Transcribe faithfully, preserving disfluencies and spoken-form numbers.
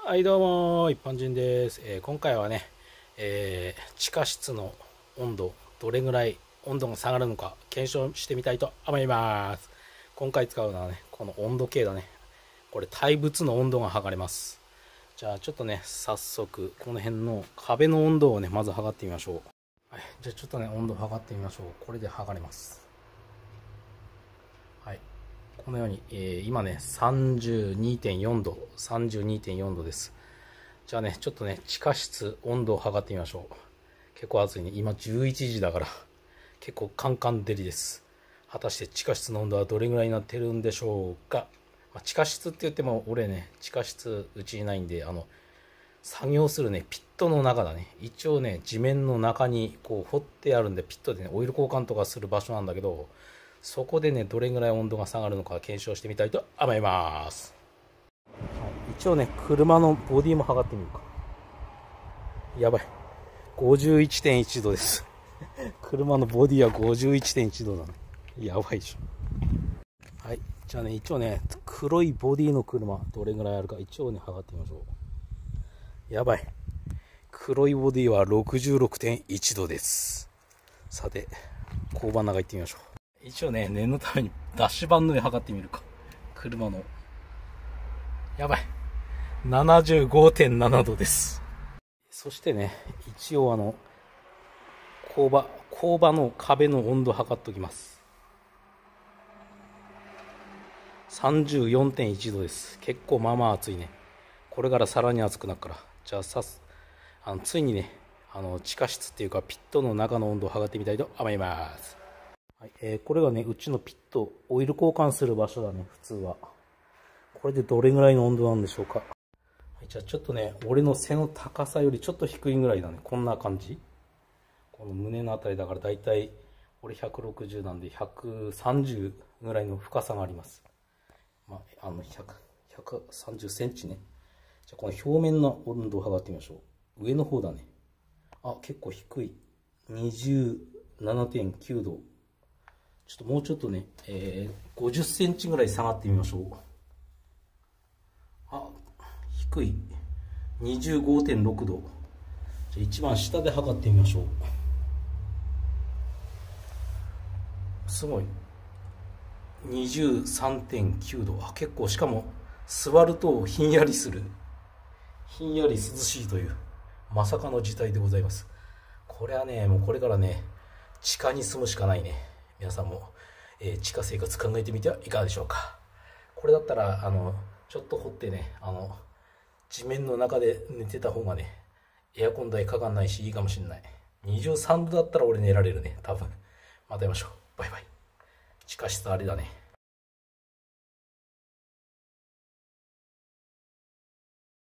はい、どうも一般人です、えー今回はね、えー地下室の温度どれぐらい温度が下がるのか検証してみたいと思います。今回使うのはね、この温度計だね。これ対物の温度が測れます。じゃあちょっとね、早速この辺の壁の温度をね、まず測ってみましょう。はい、じゃあちょっとね、温度測ってみましょう。これで測れます。はい、このように、えー今ね さんじゅうにてんよん 度 さんじゅうにてんよん 度です。じゃあね、ちょっとね、地下室温度を測ってみましょう。結構暑いね。今じゅういちじだから、結構カンカン照りです。果たして地下室の温度はどれぐらいになってるんでしょうか。まあ、地下室って言っても、俺ね、地下室うちにないんで、あの、作業するね、ピットの中だね。一応ね、地面の中にこう掘ってあるんで、ピットでね、オイル交換とかする場所なんだけど、そこでね、どれぐらい温度が下がるのか検証してみたいと思います。一応ね、車のボディも測ってみるか。やばい。ごじゅういってんいちどです。車のボディは ごじゅういってんいちどだね。やばいでしょ。はい。じゃあね、一応ね、黒いボディの車、どれぐらいあるか、一応ね、測ってみましょう。やばい。黒いボディは ろくじゅうろくてんいちどです。さて、交番の中行ってみましょう。一応ね、念のためにダッシュバンの上測ってみるか。車の。やばい。ななじゅうごてんななどです。そしてね、一応あの、工場、工場の壁の温度を測っておきます。さんじゅうよんてんいちどです。結構まあまあ暑いね。これからさらに暑くなるから。じゃあさす、あの、ついにね、あの、地下室っていうかピットの中の温度を測ってみたいと思います。はい、えー、これがね、うちのピット、オイル交換する場所だね、普通は。これでどれぐらいの温度なんでしょうか。じゃあちょっとね、俺の背の高さよりちょっと低いぐらいだね。こんな感じ。この胸のあたりだからだいたい俺ひゃくろくじゅうなんでひゃくさんじゅうぐらいの深さがあります。まあ、あのひゃく、ひゃくさんじゅっセンチね。じゃあこの表面の温度を測ってみましょう。上の方だね。あ、結構低い。にじゅうななてんきゅうど。ちょっともうちょっとね、えー、ごじゅっセンチぐらい下がってみましょう。あ、低い。にじゅうごてんろくど。じゃあ一番下で測ってみましょう。すごい。にじゅうさんてんきゅうど。あ、結構、しかも座るとひんやりする。ひんやり涼しいという、まさかの事態でございます。これはね、もうこれからね、地下に住むしかないね。皆さんも、えー地下生活考えてみてはいかがでしょうか。これだったら、あの、ちょっと掘ってね、あの、地面の中で寝てた方がね、エアコン代かかんないしいいかもしれない。にじゅうさんどだったら俺寝られるね、多分。また会いましょう。バイバイ。地下室あれだね。